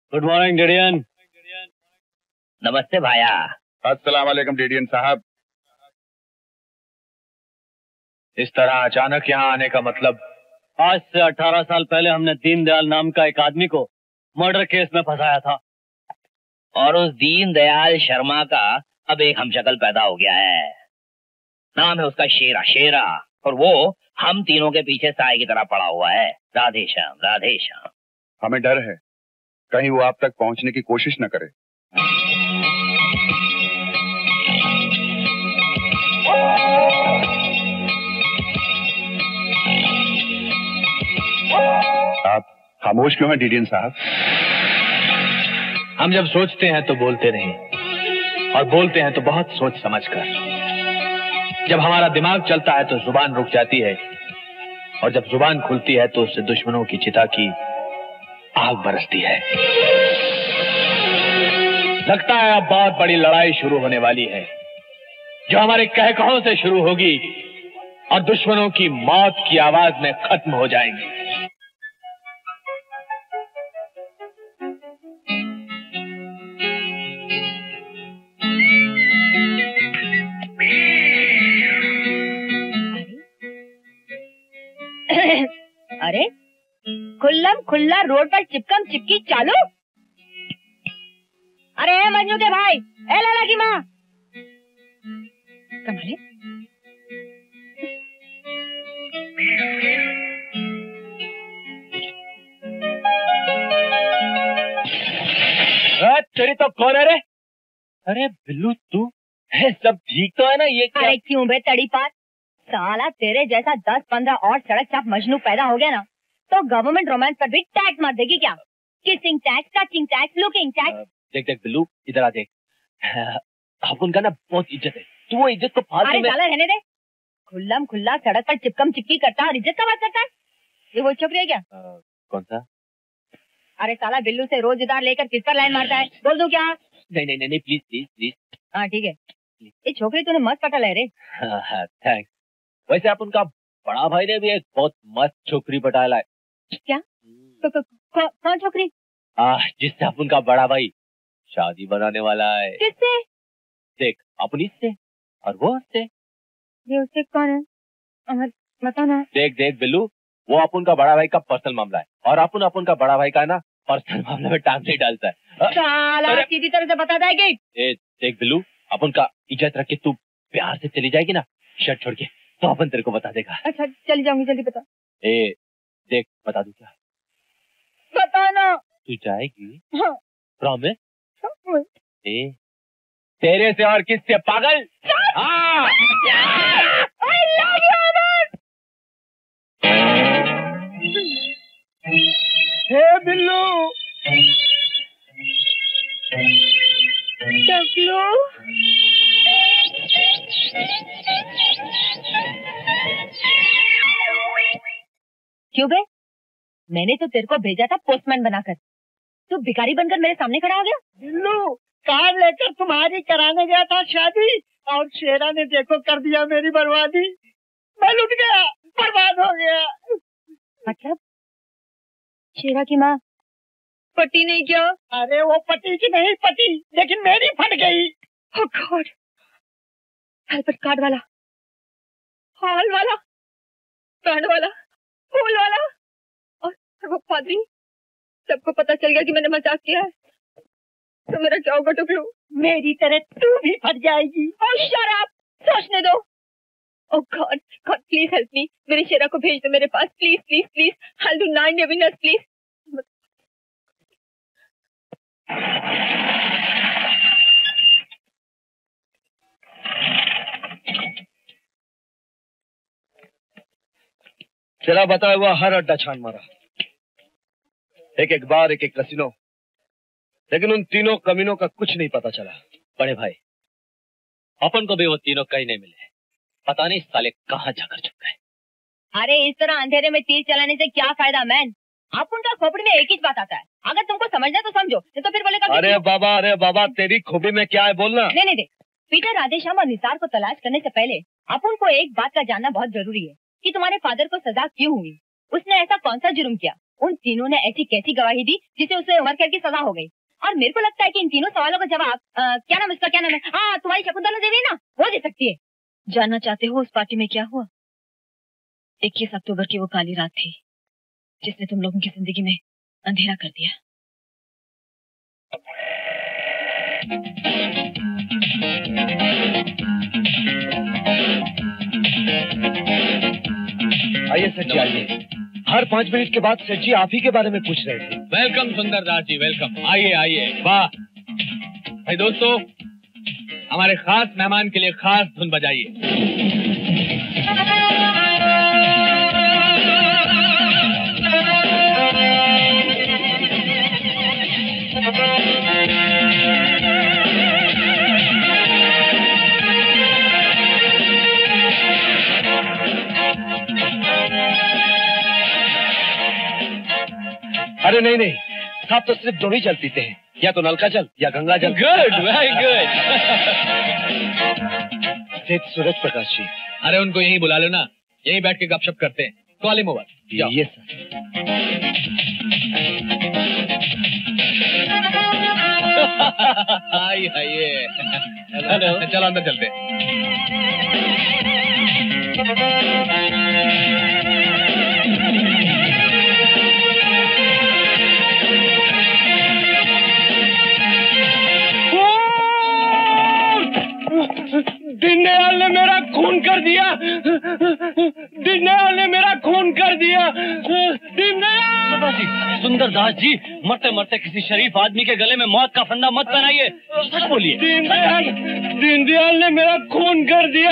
Good morning डेडियन। नमस्ते भाया। अस्सलाम वालेकुम डेडियन साहब। इस तरह अचानक यहाँ आने का मतलब? आज से 18 साल पहले हमने दीनदयाल नाम का एक आदमी को मर्डर केस में फंसाया था, और उस दीनदयाल शर्मा का अब एक हमशक्ल पैदा हो गया है। नाम है उसका शेरा। शेरा, और वो हम तीनों के पीछे साए की तरह पड़ा हुआ है। राधे श्याम, राधे श्याम। हमें डर है कहीं वो आप तक पहुंचने की कोशिश न करे। आप खामोश क्यों हैं डेडियन साहब? हम जब सोचते हैं तो बोलते नहीं, और बोलते हैं तो बहुत सोच समझकर। जब हमारा दिमाग चलता है तो जुबान रुक जाती है, और जब जुबान खुलती है तो उससे दुश्मनों की चिता की आग बरसती है। लगता है अब बहुत बड़ी लड़ाई शुरू होने वाली है, जो हमारे कह-कहों से शुरू होगी और दुश्मनों की मौत की आवाज में खत्म हो जाएगी। अरे खुल्लम खुल्ला रोड पर चिपकम चिपकी चालू। अरे मजनू के भाई, ए लाला की माँ, कमाल है। तेरी तो कौन है रे? अरे बिल्लू तू है, सब ठीक तो है ना? ये क्या? अरे क्यों बे तड़ी पात, साला तेरे जैसा 10-15 और सड़क चाप मजनू पैदा हो गया ना तो गवर्नमेंट रोमांस पर भी टैक्स मार देगी क्या? Kissing tax, touching tax, looking tax. देख देख बिल्लू, इधर आ देख। अब उनका ना बहुत इज्जत है, तू वो इज्जत को फालतू में। अरे साला रहने दे। खुल्लम खुल्ला सड़क पर चिपकम चिपकी करता और इज्जत का बात करता है। ये वो छोकरी है क्या? कौन सा? अरे साला बिल्लू से रोज उधार लेकर किस पर लाइन मारता है, बोल दूं क्या? नहीं नहीं नहीं, प्लीज प्लीज प्लीज। हाँ ठीक है, ये छोकरी तूने मस्त पटा ले रे। थैंक्स। वैसे आप उनका बड़ा भाई ने भी एक बहुत मस्त छोकरी पटाया है। क्या? कौन छोकरी? जिससे आप उनका बड़ा भाई शादी बनाने वाला है। किससे? देख, अपनी से और वो उससे। ये उससे कौन है? बता ना। देख देख बिल्लू, वो अपन का बड़ा भाई का पर्सनल मामला है, और अपन का बड़ा भाई का ना पर्सनल मामले में टांग नहीं डालता है। साला सीधी तरह से बता दे कि। देख बिल्लू, अपन का इज्जत रख के तू प्यार से चली जाएगी ना शर्ट छोड़ के, तो अपन तेरे को बता देगा। अच्छा चली जाऊंगी, जल्दी बता। देख बता दूं क्या? बता ना। तू जाएगी? हाँ। प्रॉमिस? तेरे से और किससे पागल? हाँ। I love you, Aman. हे बिल्लू, टकलू, क्यों बे? मैंने तो तेरे को भेजा था पोस्टमैन बनाकर, तू भिखारी बनकर मेरे सामने खड़ा हो गया। बिल्लू कार लेकर तुम्हारी कराने गया था शादी, और शेरा ने देखो कर दिया मेरी बर्बादी। मैं लुट गया, बर्बाद हो गया। मतलब शेरा की माँ पटी नहीं क्या? अरे वो पति की नहीं पटी, लेकिन मेरी फट गई। Oh God! हेल्पर कार्ड वाला, हॉल वाला, बैंड वाला, फूल वाला, और वो पादरी, सबको पता चल गया कि मैंने मजाक किया है, तो मेरा क्या होगा टुकड़ू? मेरी तरह तू भी फट जाएगी। Oh shut up! सोचने दो। Oh God, God please help me. मेरे शेरा को भेज दो मेरे पास, please, please, please. I'll do 9 dinners, please. तेरा बताया हुआ हर अड्डा छान मारा, एक एक बार एक एक कसिनो, लेकिन उन तीनों कमीनों का कुछ नहीं पता चला। बड़े भाई, अपन को भी वो तीनों कहीं नहीं मिले, पता नहीं साले कहाँ जाकर छुप गए। अरे इस तरह अंधेरे में तीर चलाने से क्या फायदा मैन? आप उनका खोपड़ी में एक ही बात आता है, अगर तुमको समझना तो समझो, नहीं तो फिर बोलेगा। अरे बाबा तेरी खूबी में क्या है बोलना। नहीं देख, पीटर, राधेश्याम और निसार को तलाश करने से पहले आप उनको एक बात का जानना बहुत जरूरी है कि तुम्हारे फादर को सजा क्यों हुई, उसने ऐसा कौन सा जुर्म किया उन तीनों ने ऐसी कैसी गवाही दी जिसे उसे उम्र कैद की सजा हो गई। और मेरे को लगता है कि इन तीनों सवालों का जवाब क्या नाम इसका, क्या नाम है, हाँ तुम्हारी शकुंतला देवी ना, वो दे सकती है। जानना चाहते हो उस पार्टी में क्या हुआ? 21 अक्टूबर की वो काली रात थी जिसने तुम लोगों की जिंदगी में अंधेरा कर दिया। आइए सर जी, आइए। हर 5 मिनट के बाद सर जी आप ही के बारे में पूछ रहे थे। Welcome Sundardas ji, welcome. आइए आइए। वाह भाई दोस्तों, हमारे खास मेहमान के लिए खास धुन बजाइए। अरे नहीं नहीं साहब, तो सिर्फ 2 ही जल पीते हैं, या तो नल का जल या गंगा जल। Good, very good. Seth Suraj Prakash ji. अरे उनको यहीं बुला लो ना, यहीं बैठ के गपशप करते हैं। Call him over. ये सर। आइए चलो अंदर चलते हैं। दीनदयाल ने मेरा खून कर दिया, दीनदयाल ने मेरा खून कर दिया। दीनदयाल जी, सुंदरदास जी, मरते मरते किसी शरीफ आदमी के गले में मौत का फंदा मत पहनाइए, सच बोलिए। दीनदयाल ने मेरा खून कर दिया।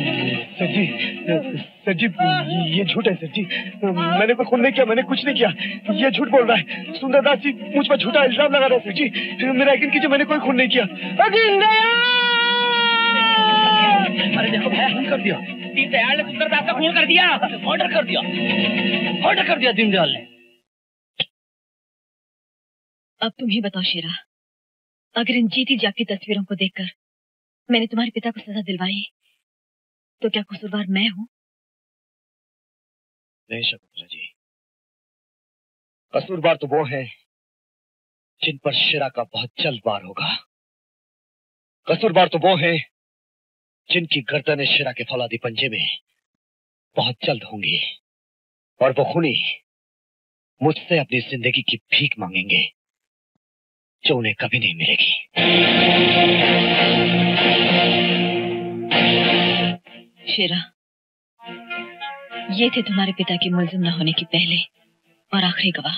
सर जी ये झूठ है सर जी, मैंने कोई खून नहीं किया, मैंने कुछ नहीं किया, ये झूठ बोल रहा है। सुंदरदास जी मुझ पर झूठा इल्जाम लगा रहा है सर जी, मेरा यकीन कीजिए मैंने कोई खून नहीं किया। अरे देखो भैया, खून कर दिया दीनदयाल ने, सुंदरदास का खून कर दिया, ऑर्डर कर दिया, ऑर्डर कर दिया दीनदयाल ने। अब तुम ही बताओ शेरा, अगर इन जीती जागती तस्वीरों को देखकर मैंने तुम्हारे पिता को सजा दिलवाई तो क्या कसूरवार मैं हूँ? नहीं शकुंतला जी, कसूरवार तो वो हैं जिन पर शेरा का बहुत जल्द वार होगा। कसूरवार तो वो हैं जिनकी गर्दनें शेरा के फौलादी पंजे में बहुत जल्द होंगी, और वो खूनी मुझसे अपनी जिंदगी की भीख मांगेंगे जो उन्हें कभी नहीं मिलेगी। शेरा, ये थे तुम्हारे पिता के मुलजिम न होने की पहले और आखिरी गवाह।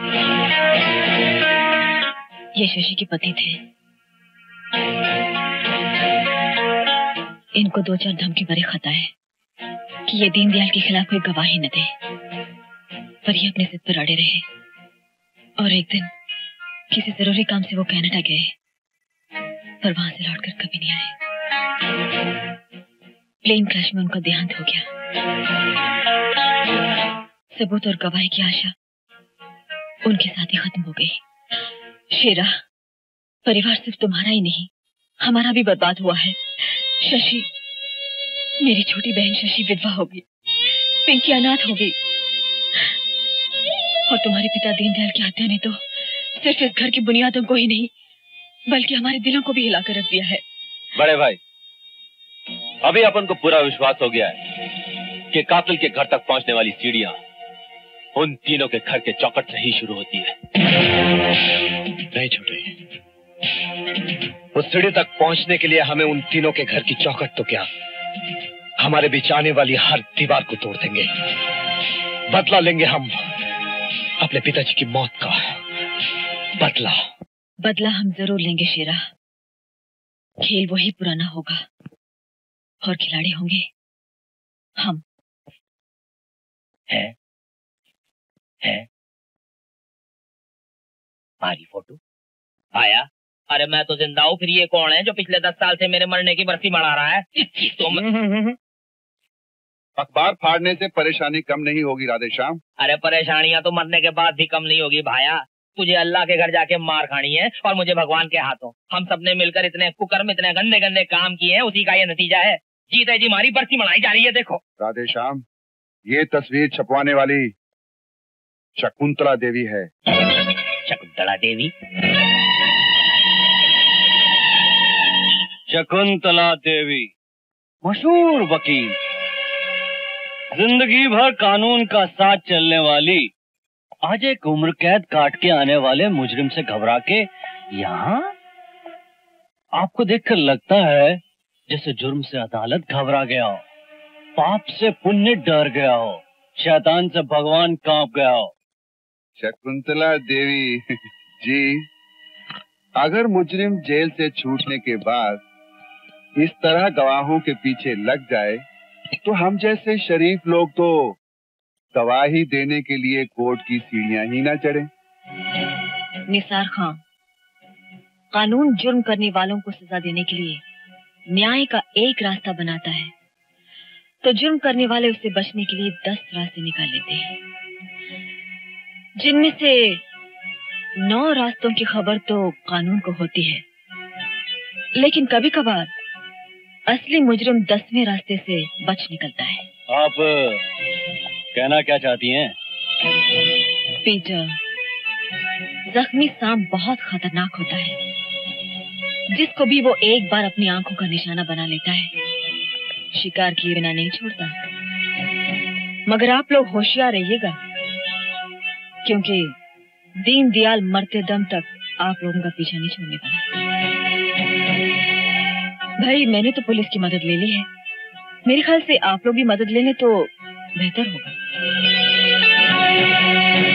ये शशि के पति थे। इनको 2-4 धमकी भरे खत आए कि ये दीनदयाल के खिलाफ कोई गवाही न दे, पर ये अपने जिद पर अड़े रहे। और एक दिन किसी जरूरी काम से वो कनाडा गए, पर वहां से लौटकर कभी नहीं आए। प्लेन क्रैश में उनका देहांत हो गया। सबूत और गवाही की आशा उनके साथ ही खत्म हो गई। शेरा, परिवार सिर्फ तुम्हारा ही नहीं, हमारा भी बर्बाद हुआ है। शशि, मेरी छोटी बहन शशि विधवा हो गई, पिंकी अनाथ हो गई, और तुम्हारे पिता दीनदयाल की हत्या ने तो सिर्फ इस घर की बुनियादों को ही नहीं बल्कि हमारे दिलों को भी हिलाकर रख दिया है। बड़े भाई, अभी अपन को पूरा विश्वास हो गया है कि कातिल के घर तक पहुंचने वाली सीढ़ियां उन तीनों के घर के चौखट से ही शुरू होती है। नहीं छोटे, उस सीढ़ी तक पहुंचने के लिए हमें उन तीनों के घर की चौखट तो क्या, हमारे बीच आने वाली हर दीवार को तोड़ देंगे। बदला लेंगे हम अपने पिताजी की मौत का। बदला हम जरूर लेंगे शेरा। खेल वही पुराना होगा और खिलाड़ी होंगे हम। है हमारी फोटो आया? अरे मैं तो जिंदा हूँ, फिर ये कौन है जो पिछले 10 साल से मेरे मरने की बरसी मना रहा है? अखबार फाड़ने से परेशानी कम नहीं होगी राधेश्याम। अरे परेशानियां तो मरने के बाद भी कम नहीं होगी भाया। तुझे अल्लाह के घर जाके मार खानी है और मुझे भगवान के हाथों। हम सबने मिलकर इतने कुकर्म, इतने गंदे गंदे काम किए हैं, उसी का ये नतीजा है। जीते जी हमारी बरसी मनाई जा रही है। देखो राधेश्याम, ये तस्वीर छपवाने वाली शकुंतला देवी है। शकुंतला देवी? शकुंतला देवी मशहूर वकील, जिंदगी भर कानून का साथ चलने वाली, आज एक उम्र कैद काट के आने वाले मुजरिम से घबरा के यहाँ? आपको देखकर लगता है जैसे जुर्म से अदालत घबरा गया हो, पाप से पुण्य डर गया हो, शैतान से भगवान कांप गया हो। शकुंतला देवी जी, अगर मुजरिम जेल से छूटने के बाद इस तरह गवाहों के पीछे लग जाए तो हम जैसे शरीफ लोग तो गवाही देने के लिए कोर्ट की सीढ़ियां ही ना चढ़े। निसार खां, कानून जुर्म करने वालों को सजा देने के लिए न्याय का एक रास्ता बनाता है, तो जुर्म करने वाले उससे बचने के लिए 10 रास्ते निकाल लेते हैं, जिनमें से 9 रास्तों की खबर तो कानून को होती है, लेकिन कभी कभार असली मुजरिम 10वें रास्ते से बच निकलता है। आप कहना क्या चाहती हैं? पीटर, जख्मी सांप बहुत खतरनाक होता है, जिसको भी वो एक बार अपनी आंखों का निशाना बना लेता है, शिकार किए बिना नहीं छोड़ता। मगर आप लोग होशियार रहिएगा, क्योंकि दीन दयाल मरते दम तक आप लोगों का पीछा नहीं छोड़ने वाला। भाई, मैंने तो पुलिस की मदद ले ली है, मेरे ख्याल से आप लोग भी मदद ले लें तो बेहतर होगा।